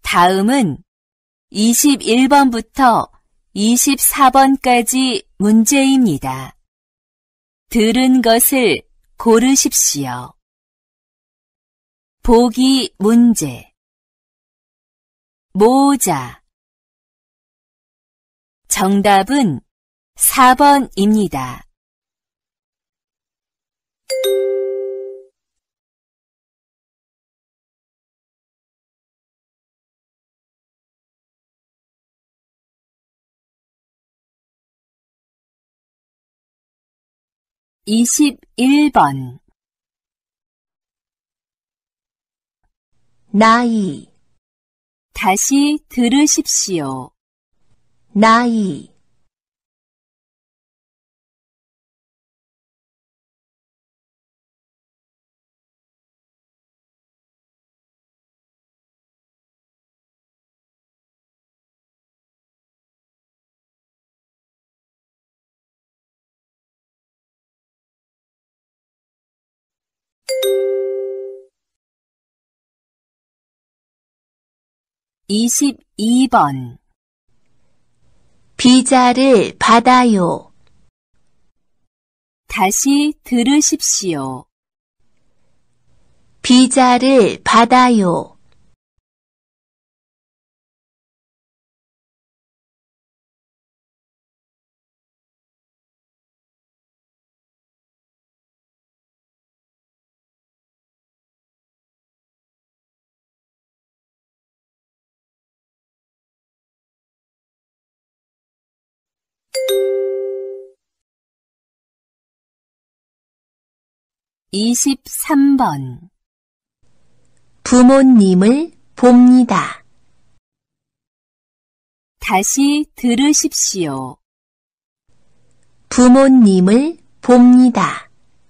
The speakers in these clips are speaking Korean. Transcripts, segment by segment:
다음은 21번부터 24번까지 문제입니다. 들은 것을 고르십시오. 보기 문제. 모자. 정답은 4번입니다. (21번) 나이. 다시 들으십시오. 나이. (22번) 비자를 받아요. 다시 들으십시오. 비자를 받아요. (23번) 부모님을 봅니다. 다시 들으십시오. 부모님을 봅니다.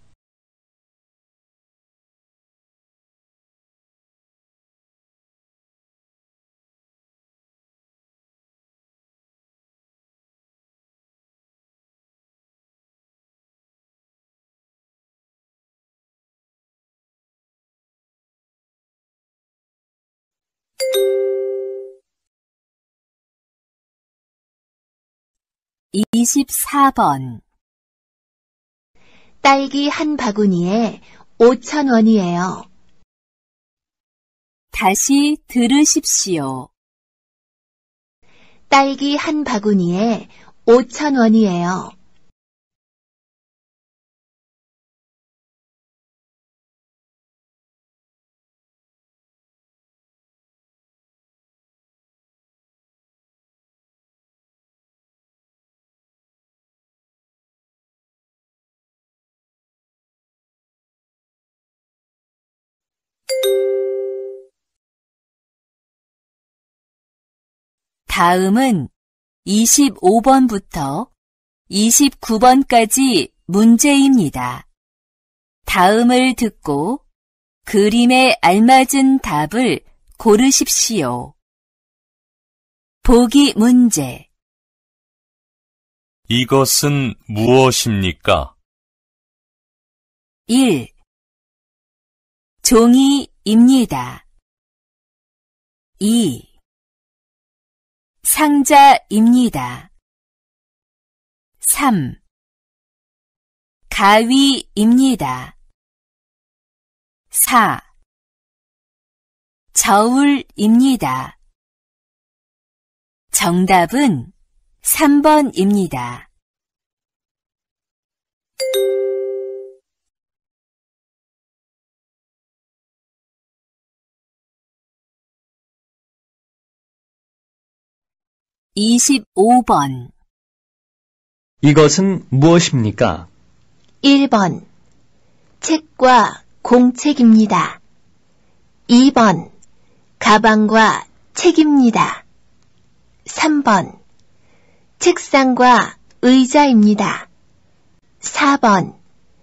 (24번) 딸기 한 바구니에 5,000원이에요. 다시 들으십시오. 딸기 한 바구니에 5,000원이에요. 다음은 25번부터 29번까지 문제입니다. 다음을 듣고 그림에 알맞은 답을 고르십시오. 보기 문제. 이것은 무엇입니까? 1. 종이입니다. 2. 상자입니다. 3. 가위입니다. 4. 저울입니다. 정답은 3번입니다. (25번) 이것은 무엇입니까? 1번. 책과 공책입니다. 2번. 가방과 책입니다. 3번. 책상과 의자입니다. 4번.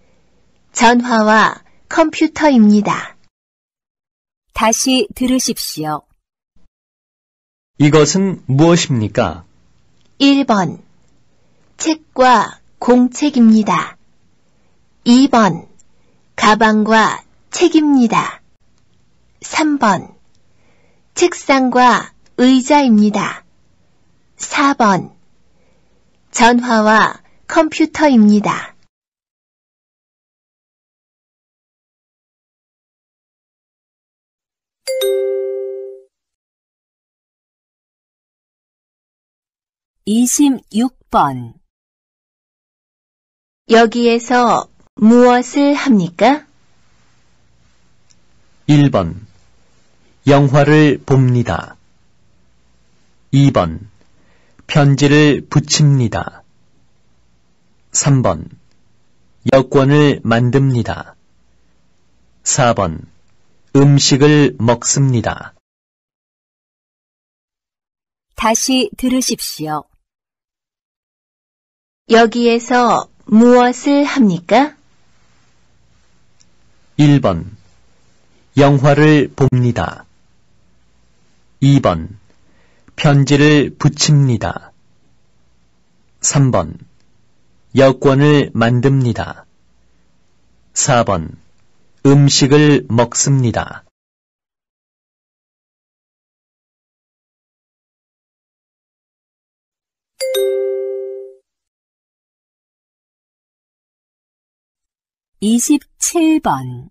전화와 컴퓨터입니다. 다시 들으십시오. 이것은 무엇입니까? 1번. 책과 공책입니다. 2번. 가방과 책입니다. 3번. 책상과 의자입니다. 4번 전화와 컴퓨터입니다. 26번 여기에서 무엇을 합니까? 1번 영화를 봅니다. 2번 편지를 붙입니다. 3번 여권을 만듭니다. 4번 음식을 먹습니다. 다시 들으십시오. 여기에서 무엇을 합니까? 1번 영화를 봅니다. 2번 편지를 붙입니다. 3번 여권을 만듭니다. 4번 음식을 먹습니다. (27번)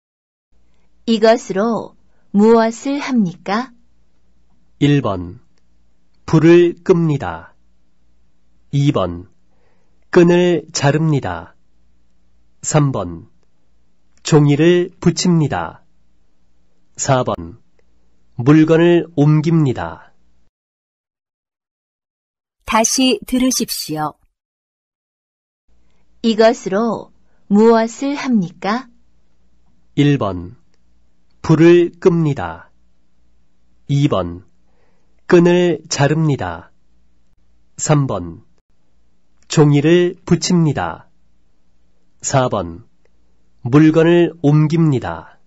이것으로 무엇을 합니까? 1번 불을 끕니다. 2번 끈을 자릅니다. 3번 종이를 붙입니다. 4번 물건을 옮깁니다. 다시 들으십시오. 이것으로 무엇을 합니까? 1번 불을 끕니다. 2번 끈을 자릅니다. 3번 종이를 붙입니다. 4번 물건을 옮깁니다.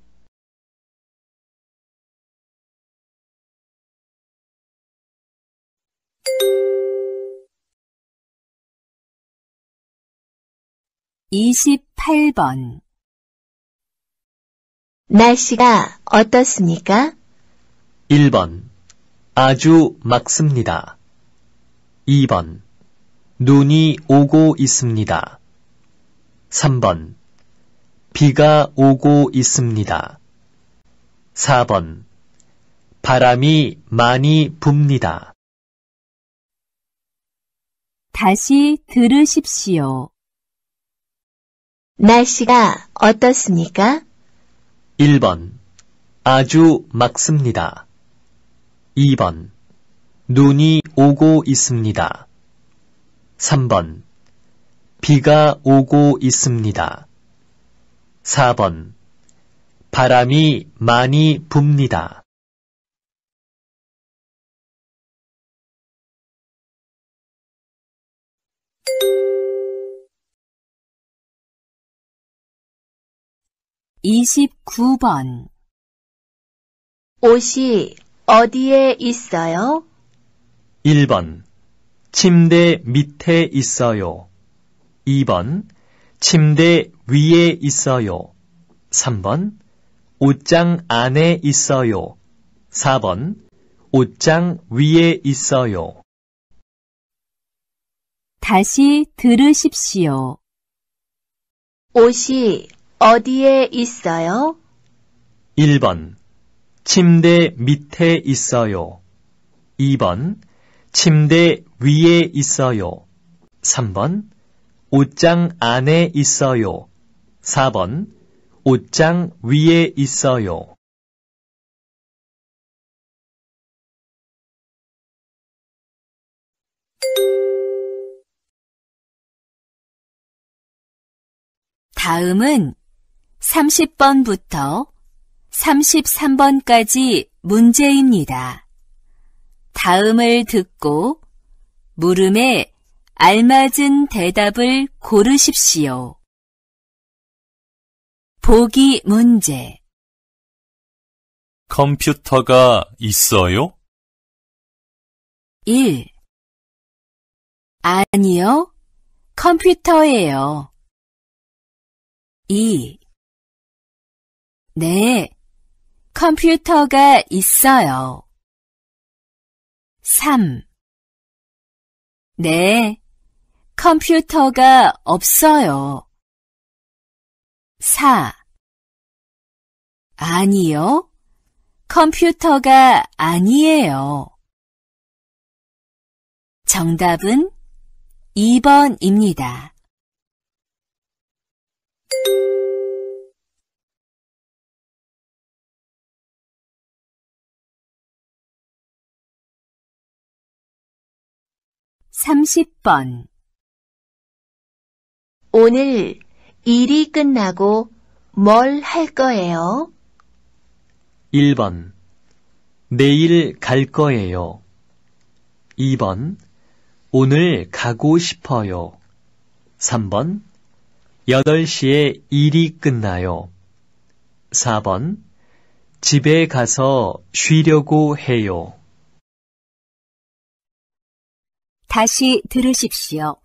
(28번) 날씨가 어떻습니까? 1번 아주 맑습니다. 2번 눈이 오고 있습니다. 3번 비가 오고 있습니다. 4번 바람이 많이 붑니다. 다시 들으십시오. 날씨가 어떻습니까? 1번 아주 맑습니다. 2번 눈이 오고 있습니다. 3번 비가 오고 있습니다. 4번 바람이 많이 붑니다. (29번) 옷이 어디에 있어요? 1번 침대 밑에 있어요. 2번 침대 위에 있어요. 3번 옷장 안에 있어요. 4번 옷장 위에 있어요. 다시 들으십시오. 옷이 어디에 있어요? 1번 침대 밑에 있어요. 2번 침대 위에 있어요. 3번 옷장 안에 있어요. 4번 옷장 위에 있어요. 다음은 30번부터 33번까지 문제입니다. 다음을 듣고 물음에 알맞은 대답을 고르십시오. 보기 문제. 컴퓨터가 있어요? 1. 아니요, 컴퓨터예요. 2. 네, 컴퓨터가 있어요. 3. 네, 컴퓨터가 없어요. 4. 아니요, 컴퓨터가 아니에요. 정답은 2번입니다. (30번) 오늘 일이 끝나고 뭘 할 거예요? 1번. 내일 갈 거예요. 2번. 오늘 가고 싶어요. 3번. 8시에 일이 끝나요. 4번. 집에 가서 쉬려고 해요. 다시 들으십시오.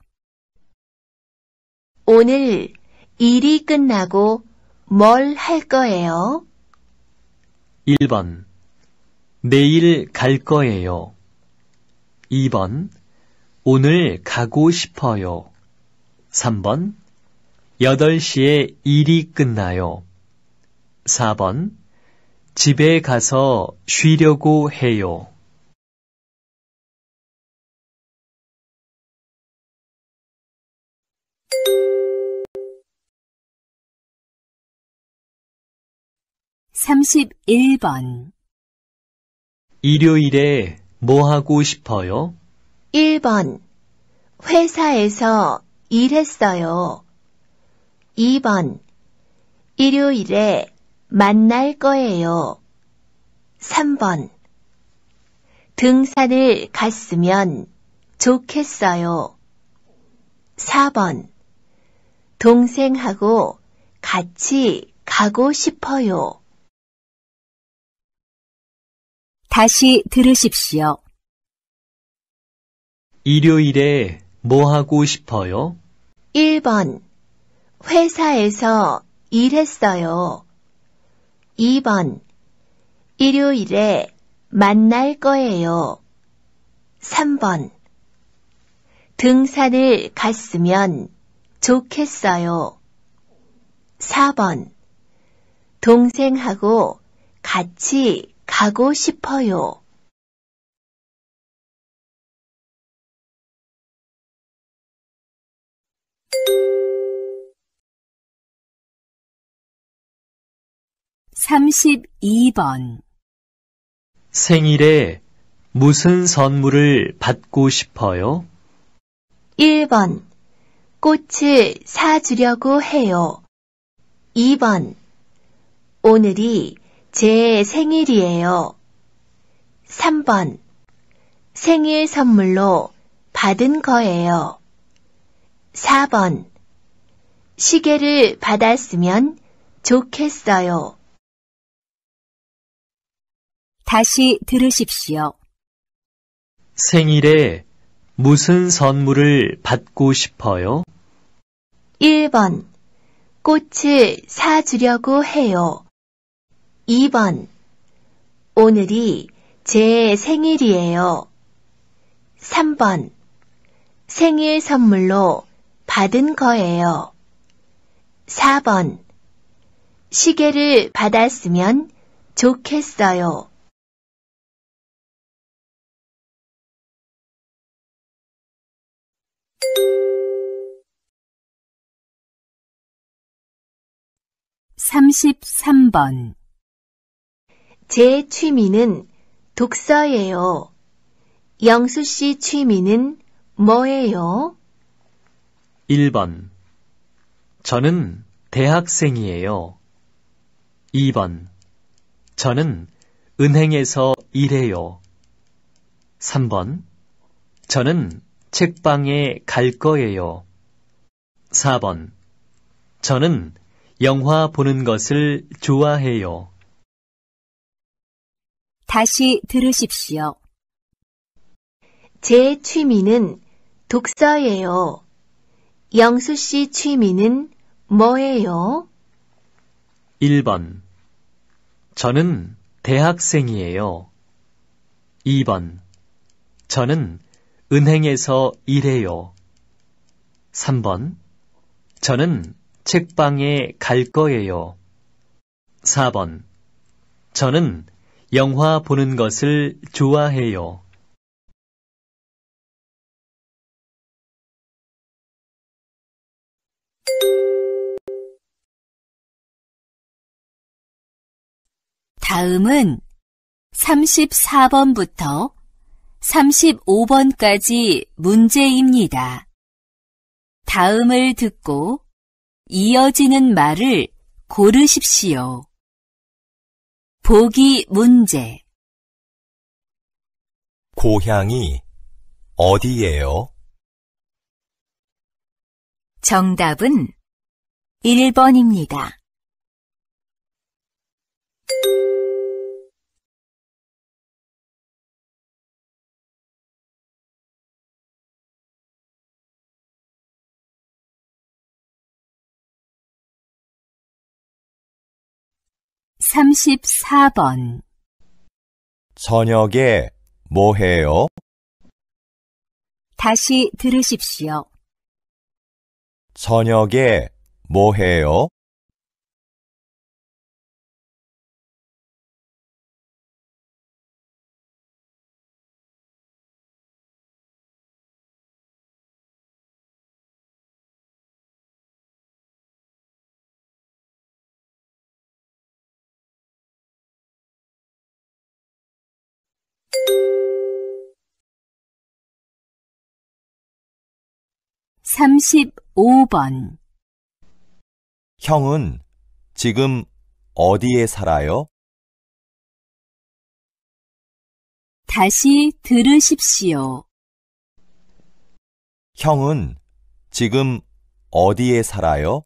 오늘 일이 끝나고 뭘 할 거예요? 1번. 내일 갈 거예요. 2번. 오늘 가고 싶어요. 3번. 8시에 일이 끝나요. 4번. 집에 가서 쉬려고 해요. (31번) 일요일에 뭐 하고 싶어요? 1번. 회사에서 일했어요. 2번. 일요일에 만날 거예요. 3번. 등산을 갔으면 좋겠어요. 4번. 동생하고 같이 가고 싶어요. 다시 들으십시오. 일요일에 뭐 하고 싶어요? 1번. 회사에서 일했어요. 2번. 일요일에 만날 거예요. 3번. 등산을 갔으면 좋겠어요. 4번. 동생하고 같이 가고 싶어요. (32번) 생일에 무슨 선물을 받고 싶어요? 1번. 꽃을 사주려고 해요. 2번. 오늘이 제 생일이에요. 3번. 생일 선물로 받은 거예요. 4번. 시계를 받았으면 좋겠어요. 다시 들으십시오. 생일에 무슨 선물을 받고 싶어요? 1번. 꽃을 사주려고 해요. 2번. 오늘이 제 생일이에요. 3번. 생일 선물로 받은 거예요. 4번. 시계를 받았으면 좋겠어요. (33번) 제 취미는 독서예요. 영수 씨 취미는 뭐예요? 1번. 저는 대학생이에요. 2번. 저는 은행에서 일해요. 3번. 저는 책방에 갈 거예요. 4번. 저는 영화 보는 것을 좋아해요. 다시 들으십시오. 제 취미는 독서예요. 영수 씨 취미는 뭐예요? 1번. 저는 대학생이에요. 2번. 저는 은행에서 일해요. 3번. 저는 책방에 갈 거예요. 4번. 저는 영화 보는 것을 좋아해요. 다음은 34번부터 35번까지 문제입니다. 다음을 듣고 이어지는 말을 고르십시오. 보기 문제. 고향이 어디예요? 정답은 1번입니다. (34번) 저녁에 뭐 해요? 다시 들으십시오. 저녁에 뭐 해요? (35번) 형은 지금 어디에 살아요? 다시 들으십시오. 형은 지금 어디에 살아요?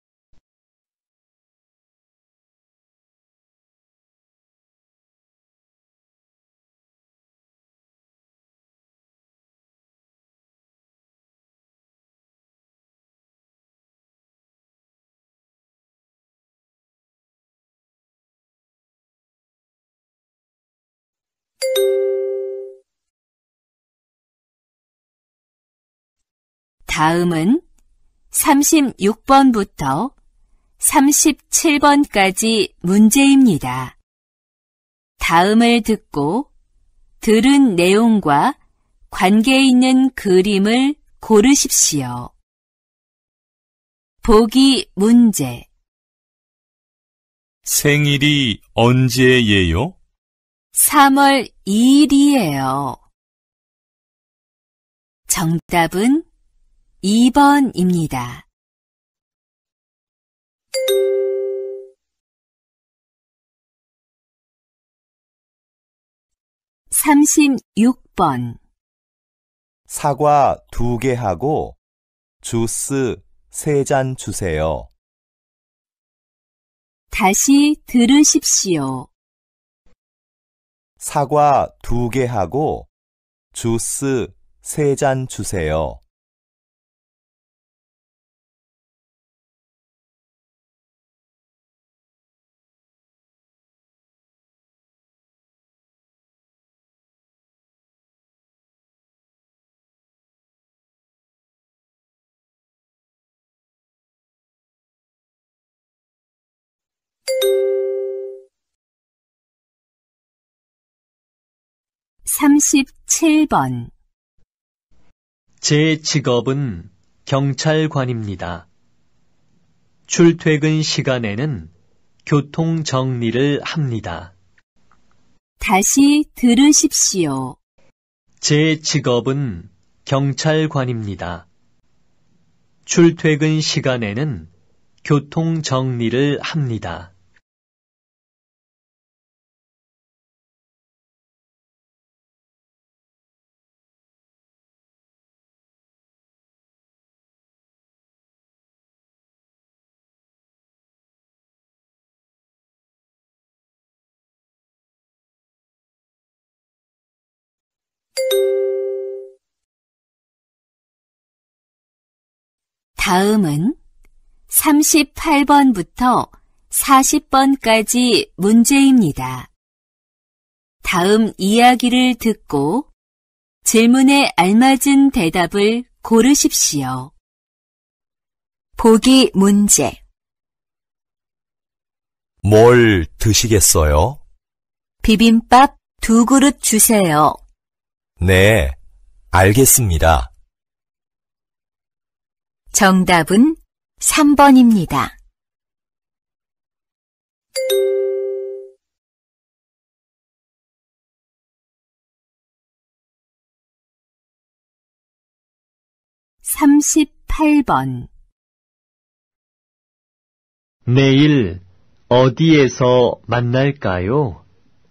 다음은 36번부터 37번까지 문제입니다. 다음을 듣고 들은 내용과 관계 있는 그림을 고르십시오. 보기 문제. 생일이 언제예요? 3월 2일이에요. 정답은 2번입니다. 36번 사과 2개 하고 주스 3잔 주세요. 다시 들으십시오. 사과 2개 하고 주스 3잔 주세요. (37번) 제 직업은 경찰관입니다. 출퇴근 시간에는 교통 정리를 합니다. 다시 들으십시오. 제 직업은 경찰관입니다. 출퇴근 시간에는 교통 정리를 합니다. 다음은 38번부터 40번까지 문제입니다. 다음 이야기를 듣고 질문에 알맞은 대답을 고르십시오. 보기 문제. 뭘 드시겠어요? 비빔밥 2그릇 주세요. 네, 알겠습니다. 정답은 3번입니다. (38번) 내일 어디에서 만날까요?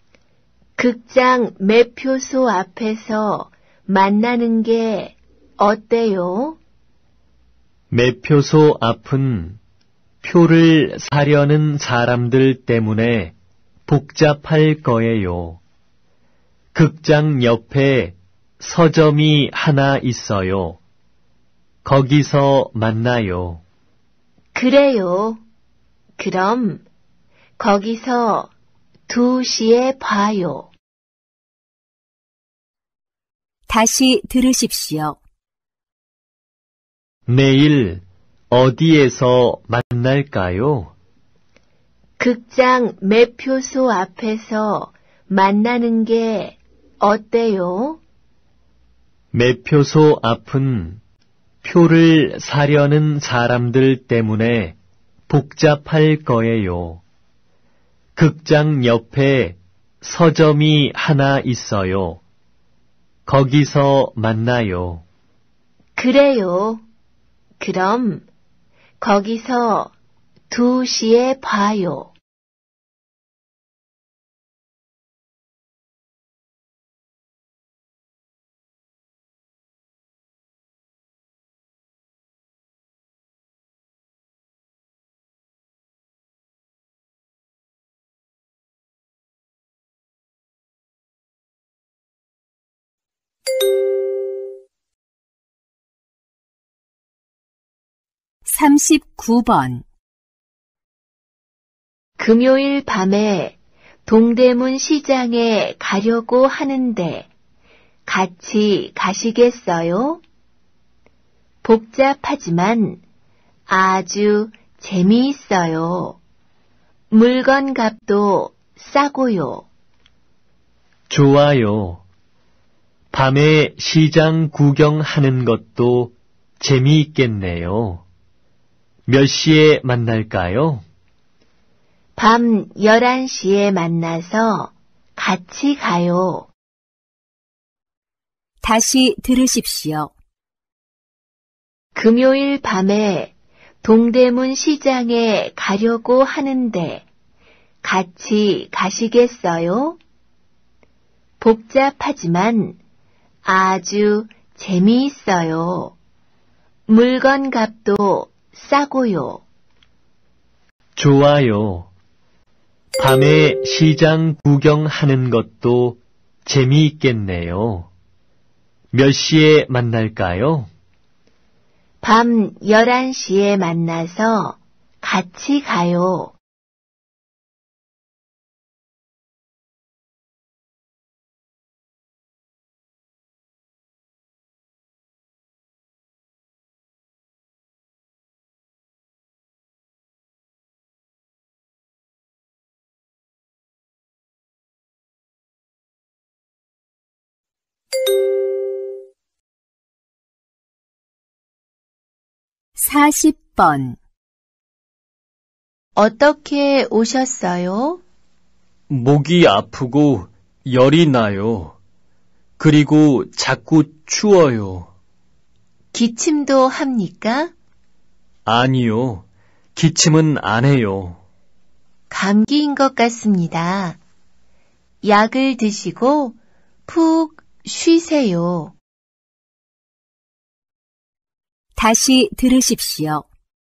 극장 매표소 앞에서 만나는 게 어때요? 매표소 앞은 표를 사려는 사람들 때문에 복잡할 거예요. 극장 옆에 서점이 하나 있어요. 거기서 만나요. 그래요. 그럼 거기서 2시에 봐요. 다시 들으십시오. 내일 어디에서 만날까요? 극장 매표소 앞에서 만나는 게 어때요? 매표소 앞은 표를 사려는 사람들 때문에 복잡할 거예요. 극장 옆에 서점이 하나 있어요. 거기서 만나요. 그래요. 그럼 거기서 2시에 봐요. (39번) 금요일 밤에 동대문 시장에 가려고 하는데 같이 가시겠어요? 복잡하지만 아주 재미있어요. 물건 값도 싸고요. 좋아요. 밤에 시장 구경하는 것도 재미있겠네요. 몇 시에 만날까요? 밤 11시에 만나서 같이 가요. 다시 들으십시오. 금요일 밤에 동대문 시장에 가려고 하는데 같이 가시겠어요? 복잡하지만 아주 재미있어요. 물건 값도 싸고요. 좋아요. 밤에 시장 구경하는 것도 재미있겠네요. 몇 시에 만날까요? 밤 11시에 만나서 같이 가요. (40번) 어떻게 오셨어요? 목이 아프고 열이 나요. 그리고 자꾸 추워요. 기침도 합니까? 아니요. 기침은 안 해요. 감기인 것 같습니다. 약을 드시고 푹 쉬세요. 다시 들으십시오.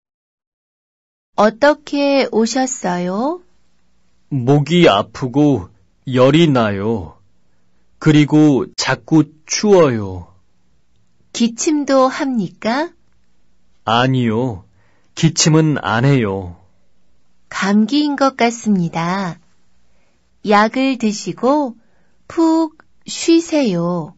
어떻게 오셨어요? 목이 아프고 열이 나요. 그리고 자꾸 추워요. 기침도 합니까? 아니요. 기침은 안 해요. 감기인 것 같습니다. 약을 드시고 푹 쉬세요.